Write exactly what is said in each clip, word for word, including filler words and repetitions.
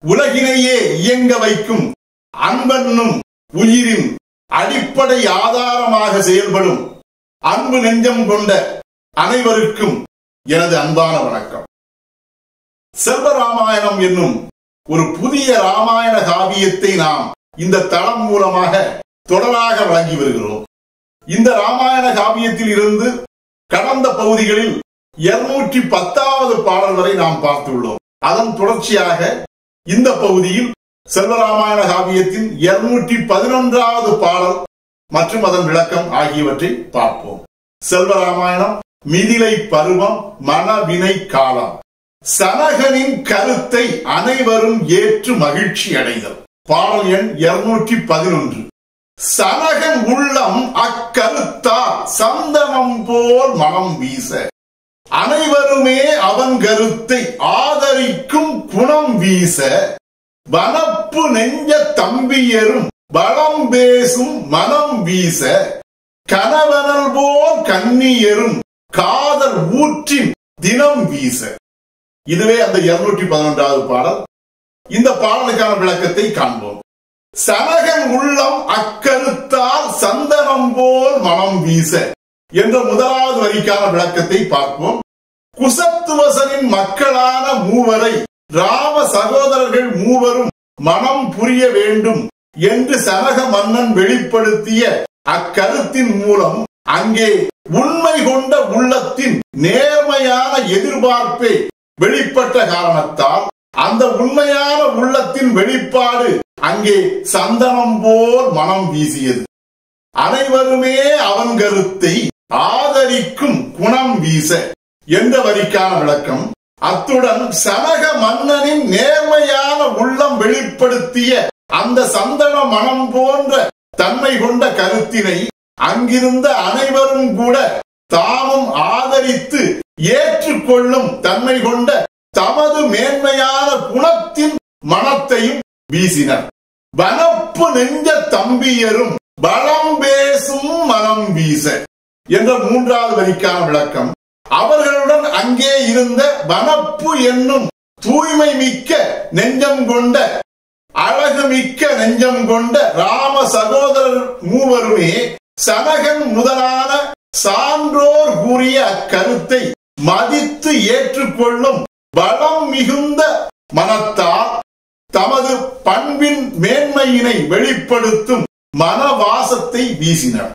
உலகினையே இயங்க வைக்கும் அன்பென்னும் உயிரின் அடிப்படை ஆதாரமாக செயல்படும் அன்பு நெஞ்சம் கொண்ட அனைவருக்கும் எனது அன்பான வணக்கம். செல்வராமாயணம் என்னும் ஒரு புதிய ராமாயண காவியத்தை நாம் இந்த தளம் மூலமாக தொடராக வழங்கி வருகிறோம். இந்த ராமாயண காவியத்தில் இருந்து கடந்த பகுதிகளில் இருநூற்றி பத்தாவது பாடல் வரை நாம் பார்த்துள்ளோம். அதன் தொடர்ச்சியாக இந்த பகுதியில் செல்வராமாயண காவியத்தின் இருநூற்றி பதினொன்றாவது பாடல் மற்றும் அதன் விளக்கம் ஆகியவற்றை பார்ப்போம். செல்வராமாயணம் மிதிலை பருவம் மனவினை காலம். சனகனின் கருத்தை அனைவரும் ஏற்று மகிழ்ச்சி அடைதல். பாடல் எண் இருநூற்றி பதினொன்று. சனகன் உள்ளம் அக்கருத்தால் சந்தனம் போல் மனம் வீச அனைவருமே அவன் கருத்தை ஆதரிக்கும் குணம் வீச வனப்பு நெஞ்ச தம்பியரும் பலம் பேசும் மனம் வீச கணவனல் போல் கன்னியரும் காதல் ஊற்றின் தினம் வீச. இதுவே அந்த இருநூற்றி பதினொன்றாவது பாடல். இந்த பாடலுக்கான விளக்கத்தை காண்போம். சனகன் உள்ளம் அக்கருத்தால் சந்தனம் போல் மனம் வீச என்ற முதலாவது வரிக்கான விளக்கத்தை பார்ப்போம். குசத்துவசனின் மக்களான மூவரை ராம சகோதரர்கள் மூவரும் மனம் புரிய வேண்டும் என்று சனக மன்னன் வெளிப்படுத்திய அக்கருத்தின் மூலம் அங்கே உண்மை கொண்ட உள்ளத்தின் நேர்மையான எதிர்பார்ப்பே வெளிப்பட்ட காரணத்தால் அந்த உண்மையான உள்ளத்தின் வெளிப்பாடு அங்கே சந்தனம் போல் மனம் வீசியது. அனைவருமே அவன் கருத்தை ஆதரிக்கும் குணம் வீச என்ற வரிக்கான விளக்கம். அத்துடன் சனக மன்னனின் நேர்மையான உள்ளம் வெளிப்படுத்திய அந்த சந்தன மனம் போன்ற தன்மை கொண்ட கருத்தினை அங்கிருந்த அனைவரும் கூட தாமும் ஆதரித்து ஏற்றுக்கொள்ளும் தன்மை கொண்ட தமது மேன்மையான குணத்தின் மனத்தையும் வீசினர். வனப்பு நெஞ்ச தம்பியரும் பலம் பேசும் மனம் வீச என்ற மூன்றாவது வரிக்கான விளக்கம். அவர்களுடன் அங்கே இருந்த வனப்பு என்னும் தூய்மை மிக்க நெஞ்சம் கொண்ட அழகு மிக்க நெஞ்சம் கொண்ட ராம சகோதரர் மூவருமே சனகன் முதலான சான்றோர் கூறிய அக்கருத்தை மதித்து ஏற்றுக்கொள்ளும் பலம் மிகுந்த மனத்தால் தமது பண்பின் மேன்மையினை வெளிப்படுத்தும் மனவாசத்தை வீசினர்.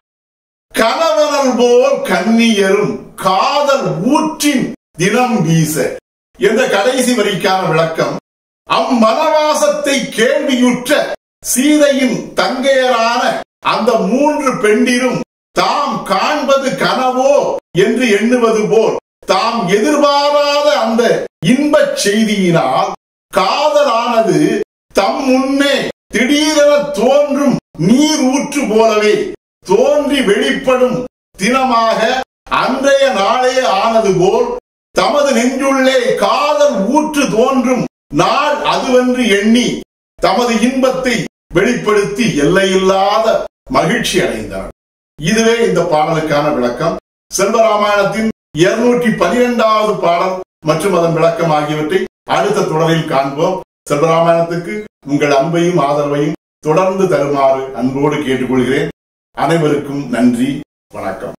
கணவனல் போல் கன்னியரும் காதல் ஊற்றின் தினம் வீச என்ற கடைசி வரிக்கான விளக்கம். அம்மனவாசத்தை கேள்வியுற்ற சீதையின் தங்கையரான அந்த மூன்று பெண்டிரும் தாம் காண்பது கனவோ என்று எண்ணுவது போல் தாம் எதிர்பாராத அந்த இன்பச் செய்தியினால் காதலானது தம் முன்னே திடீரென தோன்றும் நீர் ஊற்று போலவே தோன்றி வெளிப்படும் தினமாக அன்றைய நாளே ஆனது போல் தமது நெஞ்சுள்ளே காதல் ஊற்று தோன்றும் நாள் அதுவென்று எண்ணி தமது இன்பத்தை வெளிப்படுத்தி எல்லையில்லாத மகிழ்ச்சி அடைந்தார். இதுவே இந்த பாடலுக்கான விளக்கம். செல்வராமாயணத்தின் இருநூற்றி பனிரெண்டாவது பாடல் மற்றும் அதன் விளக்கம் ஆகியவற்றை அடுத்த தொடரில் காண்போம். செல்வராமாயணத்துக்கு உங்கள் அன்பையும் ஆதரவையும் தொடர்ந்து தருமாறு அன்போடு கேட்டுக்கொள்கிறேன். அனைவருக்கும் நன்றி, வணக்கம்.